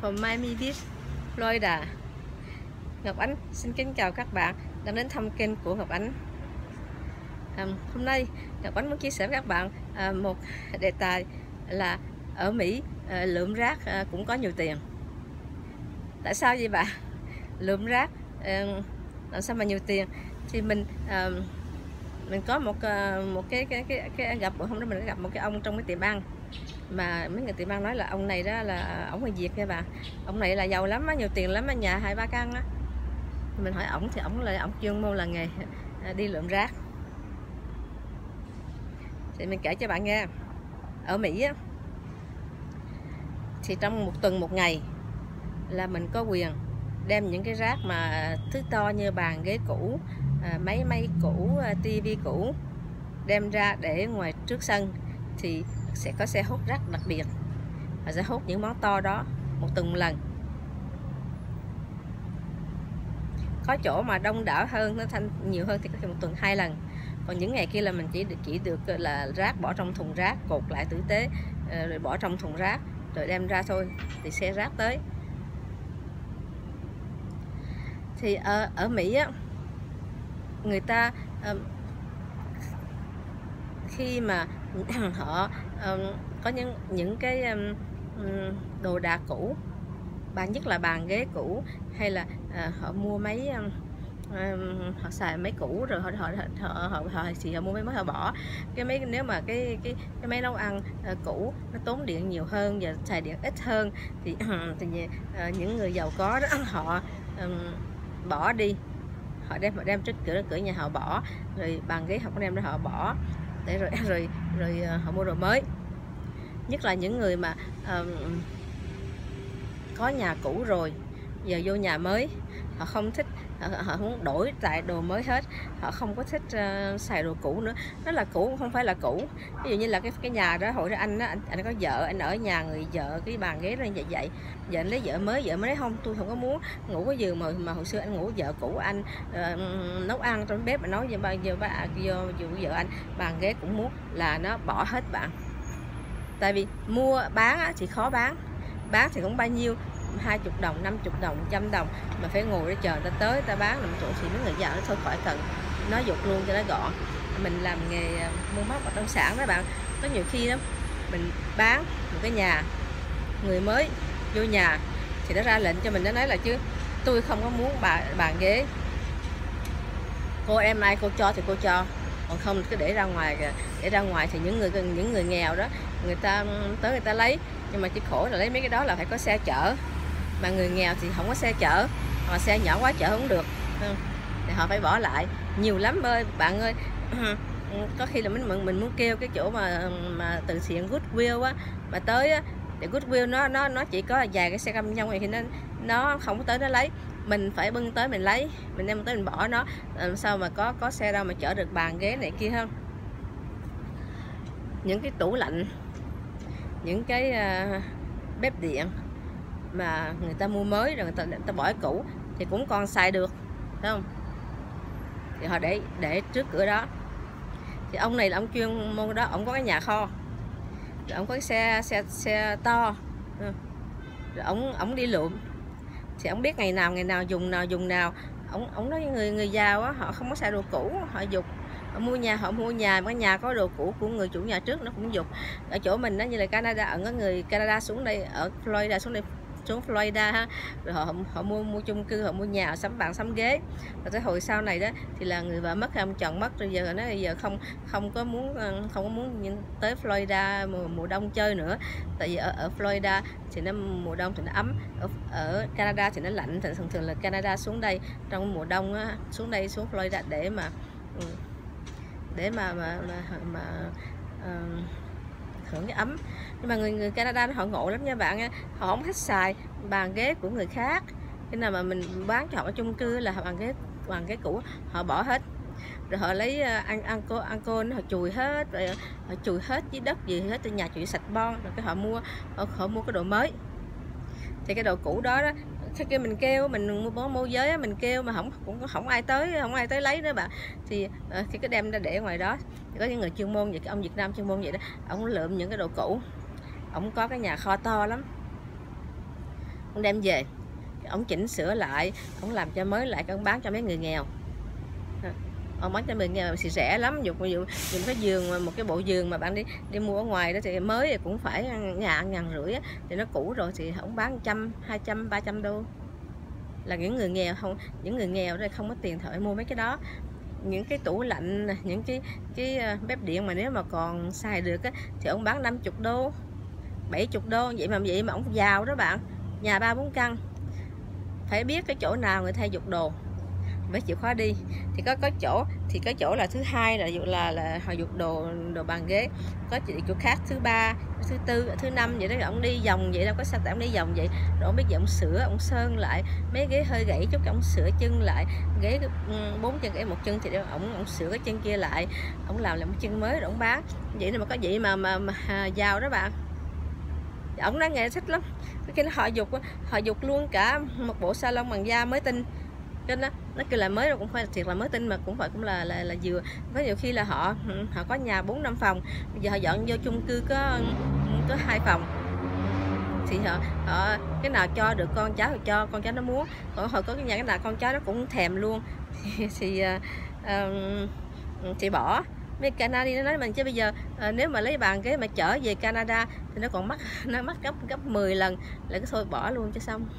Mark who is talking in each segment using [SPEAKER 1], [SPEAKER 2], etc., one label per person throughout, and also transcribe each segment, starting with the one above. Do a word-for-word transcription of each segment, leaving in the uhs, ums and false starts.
[SPEAKER 1] from Miami Beach, Florida. Ngọc Ánh xin kính chào các bạn đang đến thăm kênh của Ngọc Ánh. À, hôm nay Ngọc Ánh muốn chia sẻ với các bạn à, một đề tài là ở Mỹ à, lượm rác à, cũng có nhiều tiền. Tại sao vậy bạn? Lượm rác à, làm sao mà nhiều tiền? Thì mình à, mình có một một cái cái cái, cái gặp hôm đó mình gặp một cái ông trong cái tiệm ăn, mà mấy người tiệm ăn nói là ông này đó là ông người Việt nha bạn. Ông này là giàu lắm á, nhiều tiền lắm á, nhà hai ba căn á. Mình hỏi ổng thì ổng là ổng chuyên môn là nghề đi lượm rác. Thì mình kể cho bạn nghe, ở Mỹ á, thì trong một tuần một ngày là mình có quyền đem những cái rác mà thứ to như bàn ghế cũ, máy may cũ, tivi cũ đem ra để ngoài trước sân, thì sẽ có xe hút rác đặc biệt và sẽ hút những món to đó một tuần một lần. Có chỗ mà đông đảo hơn, nó thanh nhiều hơn thì có thể một tuần hai lần. Còn những ngày kia là mình chỉ được chỉ được là rác bỏ trong thùng rác, cột lại tử tế rồi bỏ trong thùng rác rồi đem ra thôi, thì xe rác tới. Thì ở, ở Mỹ á, người ta um, khi mà họ um, có những những cái um, đồ đạc cũ, bàn nhất là bàn ghế cũ, hay là uh, họ mua máy um, um, họ xài máy cũ rồi họ họ họ họ, họ thì họ mua máy mới họ bỏ cái máy. Nếu mà cái cái cái máy nấu ăn uh, cũ nó tốn điện nhiều hơn và xài điện ít hơn thì, thì uh, những người giàu có đó họ um, bỏ đi, họ đem họ đem trước cửa cửa nhà họ bỏ, rồi bàn ghế họ có đem ra họ bỏ để rồi rồi rồi uh, họ mua đồ mới. Nhất là những người mà um, có nhà cũ rồi giờ vô nhà mới, họ không thích, họ, họ muốn đổi tại đồ mới hết, họ không có thích uh, xài đồ cũ nữa. Nó là cũ không phải là cũ. Ví dụ như là cái cái nhà đó, hồi đó anh đó, anh, anh có vợ, anh ở nhà người vợ, cái bàn ghế nó vậy vậy, giờ anh lấy vợ mới, vợ mới nói không, tôi không có muốn ngủ cái giường mà mà hồi xưa anh ngủ vợ cũ anh uh, nấu ăn trong bếp, mà nói giờ giờ bà vô vợ anh bàn ghế cũng muốn, là nó bỏ hết bạn. Tại vì mua bán á, thì khó bán, bán thì cũng bao nhiêu, hai mươi đồng, năm mươi đồng, trăm đồng, mà phải ngồi để chờ người ta tới ta bán làm chỗ, thì mấy người giàu nó thôi khỏi cần, nó dục luôn cho nó gọn. Mình làm nghề mua bán bất động sản đó bạn, có nhiều khi đó mình bán một cái nhà, người mới vô nhà thì nó ra lệnh cho mình, nó nói là chứ tôi không có muốn bà bàn ghế, cô em ai cô cho thì cô cho, còn không cứ để ra ngoài, để ra ngoài thì những người những người nghèo đó người ta tới người ta lấy. Nhưng mà chỉ khổ là lấy mấy cái đó là phải có xe chở, mà người nghèo thì không có xe chở, hoặc xe nhỏ quá chở không được, thì họ phải bỏ lại nhiều lắm ơi bạn ơi. Có khi là mình mình muốn kêu cái chỗ mà mà từ thiện Goodwill á mà tới á, để Goodwill nó nó nó chỉ có vài cái xe cam nhông này thì nó nó không có tới nó lấy, mình phải bưng tới mình lấy, mình đem tới mình bỏ nó, làm sao mà có có xe đâu mà chở được bàn ghế này kia hơn. Những cái tủ lạnh, những cái uh, bếp điện mà người ta mua mới rồi người ta, người ta bỏ cái cũ thì cũng còn xài được, thấy không? Thì họ để để trước cửa đó. Thì ông này là ông chuyên môn đó, ông có cái nhà kho, rồi ông có cái xe xe xe to, rồi ông ông đi lượm. Thì ông biết ngày nào ngày nào dùng nào dùng nào. Ông ông nói người người giàu á, họ không có xài đồ cũ, họ dục. Họ mua nhà, họ mua nhà mà nhà có đồ cũ của người chủ nhà trước nó cũng dục. Ở chỗ mình đó, như là Canada, ở có người Canada xuống đây, ở Florida xuống đây, xuống Florida ha, rồi họ họ mua mua chung cư, họ mua nhà, họ sắm bàn sắm ghế. Rồi tới hồi sau này đó thì là người vợ mất, ông chồng mất, rồi giờ nó giờ không không có muốn không có muốn tới Florida mùa, mùa đông chơi nữa. Tại vì ở, ở Florida thì nó mùa đông thì nó ấm, ở, ở Canada thì nó lạnh. Thì thường thường là Canada xuống đây trong mùa đông á, xuống đây xuống Florida để mà để mà mà mà, mà uh, hưởng cái ấm. Nhưng mà người người Canada họ ngộ lắm nha bạn, họ không thích xài bàn ghế của người khác. Khi nào mà mình bán cho họ ở chung cư là bàn ghế bàn ghế cũ họ bỏ hết, rồi họ lấy ăn ăn cô ăn cô họ chùi hết, rồi họ chùi hết dưới đất gì hết, từ nhà chùi sạch bon, rồi cái họ mua họ, họ mua cái đồ mới. Thì cái đồ cũ đó đó, khi kia mình kêu, mình mua môi giới mình kêu mà không cũng không ai tới, không ai tới lấy nữa bạn. Thì khi cái đem ra để ngoài đó thì có những người chuyên môn vậy, cái ông Việt Nam chuyên môn vậy đó, ông lượm những cái đồ cũ, ông có cái nhà kho to lắm. ông đem về, ông chỉnh sửa lại, ông làm cho mới lại, ông bán cho mấy người nghèo. Ông bán cho mình nghèo thì rẻ lắm, dụ dụ dùng cái giường, một cái bộ giường mà bạn đi đi mua ở ngoài đó thì mới thì cũng phải ngàn ngàn rưỡi á, thì nó cũ rồi thì ông bán trăm, hai trăm, ba trăm đô. Là những người nghèo không, những người nghèo đây không có tiền thợ mua mấy cái đó. Những cái tủ lạnh, những cái cái bếp điện mà nếu mà còn xài được á, thì ông bán năm mươi đô, bảy mươi đô, vậy mà vậy mà ông giàu đó bạn. Nhà ba bốn căn, phải biết cái chỗ nào người ta giục đồ phải chịu khó đi. Thì có có chỗ thì có chỗ là thứ hai là dụ là là họ giục đồ đồ bàn ghế, có chỗ khác thứ ba, thứ tư, thứ năm vậy đó. Ông đi vòng vậy đâu có sao, tại ông đi vòng vậy rồi ông biết vậy ông sửa, ông sơn lại mấy ghế hơi gãy chút, ông sửa chân lại ghế bốn chân gãy một chân thì ông ông sửa cái chân kia lại, ông làm lại một chân mới rồi ông bán. Vậy mà có vậy mà mà, mà giàu đó bạn. Ông nói nghề thích lắm. Khi nó họ giục họ giục luôn cả một bộ salon bằng da mới tinh. Cho nó nó kêu là mới, cũng phải thiệt là mới tinh mà cũng phải cũng là là là vừa. Có nhiều khi là họ họ có nhà bốn năm phòng, bây giờ họ dọn vô chung cư có có hai phòng thì họ, họ cái nào cho được con cháu thì cho, con cháu nó muốn, còn họ có cái nhà cái nào con cháu nó cũng thèm luôn thì thì, uh, thì bỏ. Mấy Canada nó nói mình chứ bây giờ uh, nếu mà lấy bàn ghế mà chở về Canada thì nó còn mắc, nó mắc gấp gấp mười lần, lại cái thôi bỏ luôn cho xong.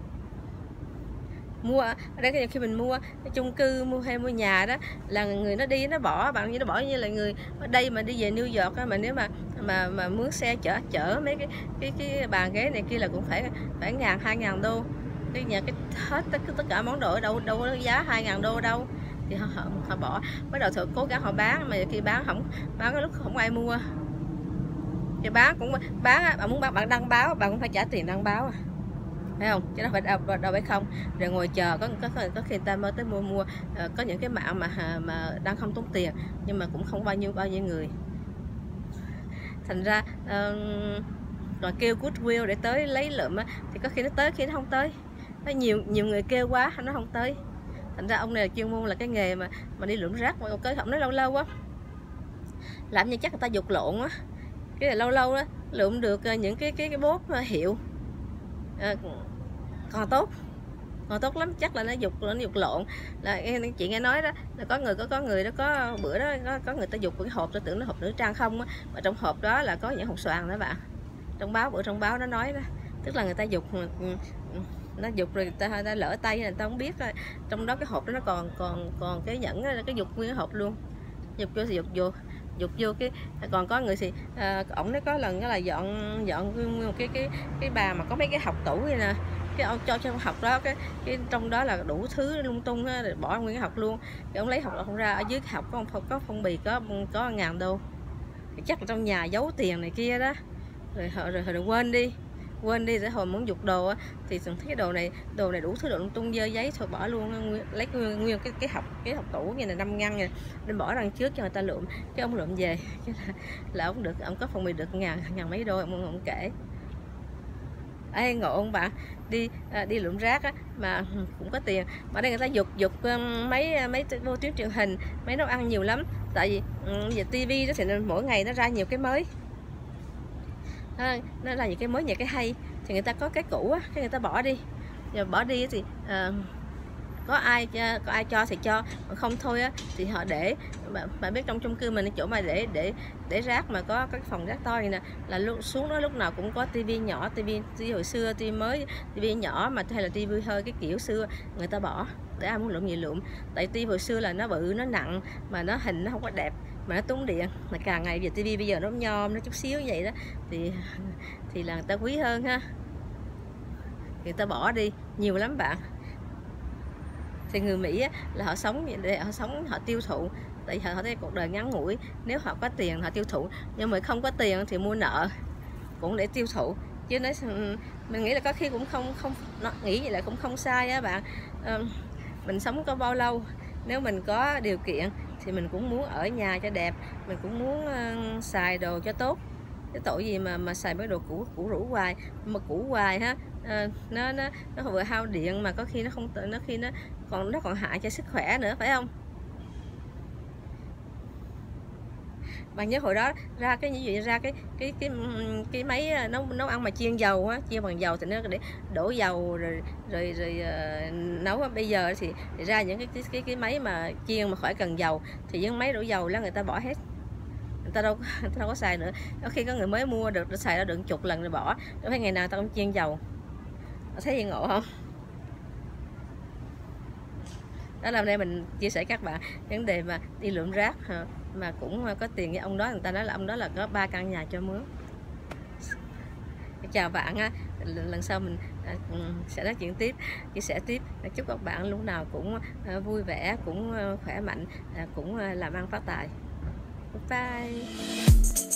[SPEAKER 1] Mua ở đây khi mình mua cái chung cư mua hay mua nhà đó là người nó đi nó bỏ bạn, như nó bỏ như là người ở đây mà đi về New York á, mà nếu mà mà mà mướn xe chở chở mấy cái cái cái bàn ghế này kia là cũng phải phải ngàn hai ngàn đô. Cái nhà cái hết tất tất cả món đồ ở đâu đâu có giá hai ngàn đô đâu, thì họ, họ, họ bỏ. Bắt đầu thử cố gắng họ bán, mà khi bán không bán cái lúc không ai mua thì bán cũng bán. Bạn muốn bán, bạn đăng báo bạn cũng phải trả tiền đăng báo, thấy không, chứ nó phải đâu, đâu phải không. Rồi ngồi chờ có có có khi người ta mới tới mua mua uh, có những cái mạng mà mà đang không tốn tiền nhưng mà cũng không bao nhiêu bao nhiêu người, thành ra uh, rồi kêu Goodwill để tới lấy lượm á, thì có khi nó tới, khi nó không tới. Nó nhiều nhiều người kêu quá nó không tới, thành ra ông này là chuyên môn là cái nghề mà mà đi lượm rác. Mà cái không nói lâu lâu quá làm như chắc người ta dục lộn á, cái là lâu lâu đó lượm được những cái cái cái bốt hiệu à, còn tốt, còn tốt lắm. Chắc là nó dục nó dục lộn. Là chị nghe nói đó là có người có có người đó có bữa đó có, có người ta dục cái hộp, tôi tưởng nó hộp nữ trang không á, mà trong hộp đó là có những hộp xoàn đó bạn. Trong báo bữa trong báo nó nói đó, tức là người ta dục nó dục rồi người ta, người ta lỡ tay người ta không biết rồi. Trong đó cái hộp đó nó còn còn còn cái nhẫn đó, cái dục nguyên cái hộp luôn. Dục vô thì dục vô dục vô cái còn có người thì à, ổng nó có lần đó là dọn dọn nguyên một cái cái cái bà mà có mấy cái hộc tủ vậy nè, cái ông cho trong hộc đó cái cái trong đó là đủ thứ lung tung á, bỏ nguyên cái hộc luôn. Cái ông lấy hộc không ra, ở dưới cái hộc có có phong bì có có ngàn đô, chắc là trong nhà giấu tiền này kia đó, rồi rồi, rồi, rồi quên đi quên đi để hồi muốn dục đồ á, thì thấy cái đồ này đồ này đủ thứ đồ lung tung dơ giấy thôi bỏ luôn, lấy nguyên, nguyên cái cái hộp cái hộp tủ như là năm ngăn này nên bỏ đằng trước cho người ta lượm. Cái ông lượm về cái là, là ông được, ông có phong bì được ngàn ngàn mấy đô. Ông, ông kể ê ngộ ông bạn, đi à, đi lượm rác á, mà cũng có tiền. Mà đây người ta dục dục mấy mấy vô tuyến truyền hình, mấy nấu ăn nhiều lắm. Tại vì giờ tivi đó thì mỗi ngày nó ra nhiều cái mới, nó là những cái mới, những cái hay, thì người ta có cái cũ á, cái người ta bỏ đi, rồi bỏ đi thì uh, có ai có ai cho thì cho, còn không thôi á thì họ để. Bạn, bạn biết trong chung cư mình chỗ mà để để để rác mà có cái phòng rác to này nè, là lúc xuống đó lúc nào cũng có tivi nhỏ, tivi tivi hồi xưa, tivi mới, tivi nhỏ mà hay là tivi hơi cái kiểu xưa người ta bỏ để ai muốn lượm gì lượm. Tại tivi hồi xưa là nó bự, nó nặng mà nó hình nó không có đẹp mà nó tốn điện, mà càng ngày giờ tivi bây giờ nó nhom nó chút xíu vậy đó thì thì là người ta quý hơn ha, người ta bỏ đi nhiều lắm bạn. Thì người Mỹ á, là họ sống để họ sống họ tiêu thụ, tại họ họ thấy cuộc đời ngắn ngủi, nếu họ có tiền họ tiêu thụ, nhưng mà không có tiền thì mua nợ cũng để tiêu thụ. Chứ nói mình nghĩ là có khi cũng không không nó nghĩ vậy là cũng không sai á bạn. À, mình sống có bao lâu, nếu mình có điều kiện thì mình cũng muốn ở nhà cho đẹp, mình cũng muốn uh, xài đồ cho tốt. Cái tội gì mà mà xài mấy đồ cũ cũ rũ hoài, mà cũ hoài ha, à, nó nó nó vừa hao điện mà có khi nó không tự nó khi nó còn nó còn hại cho sức khỏe nữa, phải không? Bạn nhớ hồi đó ra cái như vậy, ra cái cái cái cái máy nấu nấu ăn mà chiên dầu á, chiên bằng dầu thì nó để đổ dầu rồi rồi rồi uh, nấu. Bây giờ thì, thì ra những cái cái cái cái máy mà chiên mà khỏi cần dầu, thì những máy đổ dầu là người ta bỏ hết, người ta đâu người ta đâu có xài nữa. Có khi có người mới mua được, nó xài nó được chục lần rồi bỏ, đâu phải ngày nào ta cũng chiên dầu. Thấy gì ngộ không? Đó là hôm nay mình chia sẻ các bạn vấn đề mà đi lượm rác mà cũng có tiền với ông đó. Người ta nói là ông đó là có ba căn nhà cho mướn. Chào bạn á, lần sau mình sẽ nói chuyện tiếp, chia sẻ tiếp. Chúc các bạn lúc nào cũng vui vẻ, cũng khỏe mạnh, cũng làm ăn phát tài. Bye bye.